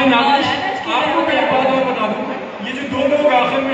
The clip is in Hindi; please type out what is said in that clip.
नाज़रीन, आपको मैं एक बात और बता दूं, ये जो दो लोग आखिर में